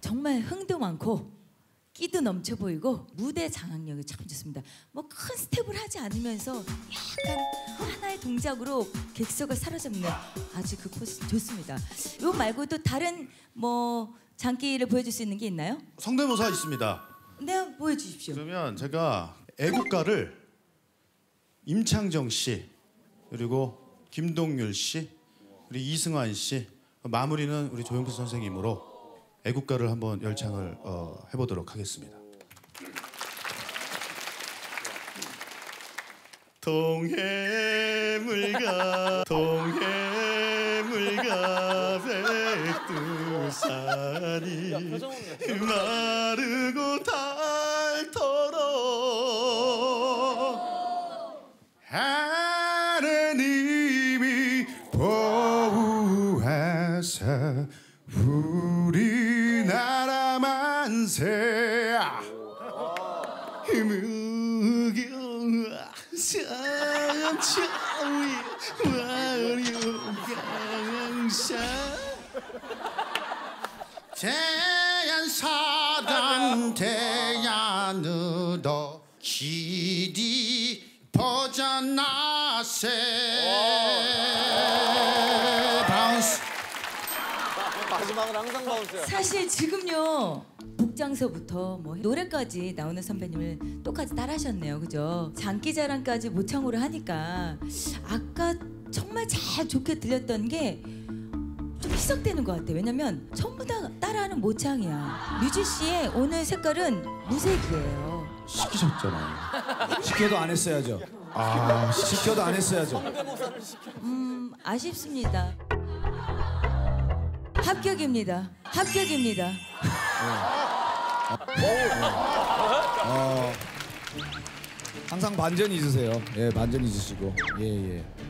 정말 흥도 많고 끼도 넘쳐 보이고 무대 장악력이 참 좋습니다. 뭐 큰 스텝을 하지 않으면서 약간 하나의 동작으로 객석을 사로잡는 아주 그 포스 좋습니다. 이거 말고도 다른 뭐 장기를 보여줄 수 있는 게 있나요? 성대모사 있습니다. 네, 보여주십시오. 그러면 제가 애국가를 임창정 씨 그리고 김동률 씨 그리고 이승환 씨 마무리는 우리 조용필 선생님으로 애국가를 한번 열창을 해보도록 하겠습니다. 동해물가 백두산이 마르고 닳도록 하느님이 보호하사 우리나라 만세 무경아 삼천이 와룡강사 대한사단 대안으로 길이 퍼져나세 바운스. 마지막은 항상 바운스야. 사실 지금요 복장서부터 뭐 노래까지 나오는 선배님을 똑같이 따라하셨네요, 그죠? 장기자랑까지 모창으로 하니까 아까 정말 잘 좋게 들렸던 게 좀 희석되는 것 같아요. 왜냐면 전부 다 따라하는 모창이야. 뮤지 씨의 오늘 색깔은 무색이에요. 시키셨잖아요. 시켜도 안 했어야죠. 시켜도 안 했어야죠. 아쉽습니다. 합격입니다. 합격입니다. 항상 반전 잊으세요. 예, 반전 잊으시고. 예, 예.